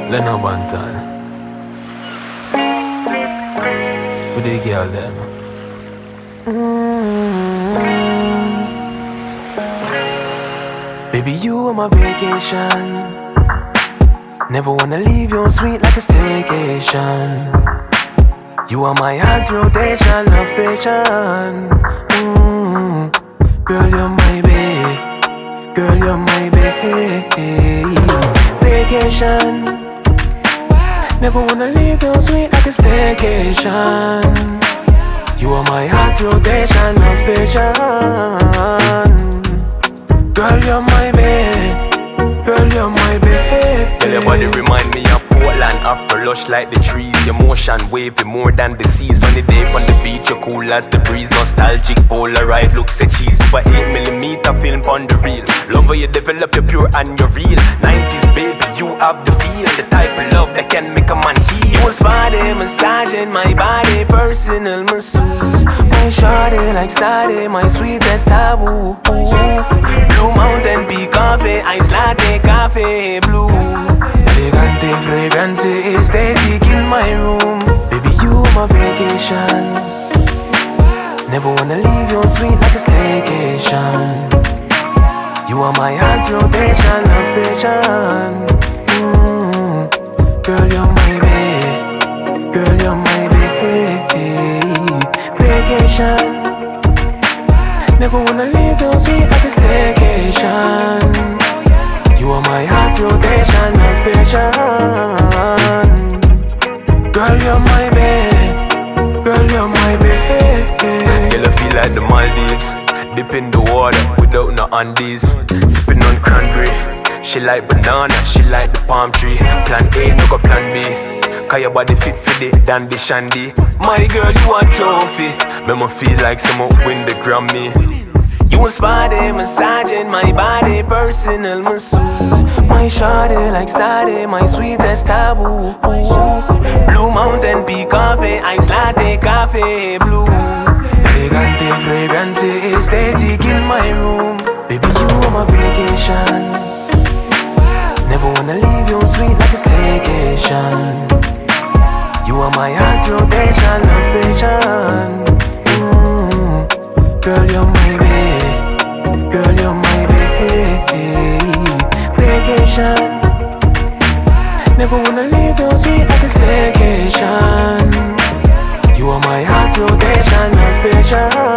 Leno Banton. With the girl them. Baby, you are my vacation. Never wanna leave you sweet like a staycation. You are my heart rotation, love station. Girl, you're my babe. Girl, you're my babe. Vacation. Never wanna leave you sweet like a staycation. You are my heart rotation, love station. Girl, you're my babe. Girl, you're my babe. Tell your body remind me of Portland, Afro lush like the trees. Your motion wavy more than the sea. Sunny day on the beach, you're cool as the breeze. Nostalgic, Polaroid, looks so cheesy. But 8mm film on the reel. Love how you develop, you're pure and you're real. 90s baby, you have the feel. The type of love that can make a man heal. You was body massaging my body, personal masseuse. My shawty like Sade, my sweetest taboo. Blue Mountain Peak coffee, ice latte, coffee blue. Elegante fragrance, aesthetic in my room. Baby, you are my vacation. Never wanna leave you sweet like a staycation. You are my heart rotation, love station. Girl, you're my babe. Girl, you're my babe. Vacation. Never wanna leave you sweet like a staycation. You are my heart rotation, love station. Girl, you're my babe. Girl, you're my babe. Girl, I feel like the Maldives. Dip in the water without no undies. Sipping on cranberry. She like banana, she like the palm tree. Plan A, no go plan B. Cause your body fit for the dandy shandy. My girl, you a trophy. Make me feel like someone win the Grammy. You was body massaging my body, personal masseuse. My shawty like Sade, my sweetest taboo. Blue Mountain Peak coffee, ice latte, coffee blue. Elegante fragrance, aesthetic in my room. Baby, you are my vacation. Never wanna leave you sweet like a staycation. You are my heart rotation, love station. Girl, you're my babe. Girl, you're my babe. Vacation. Never wanna leave you sweet like a staycation. You are my heart rotation, love station.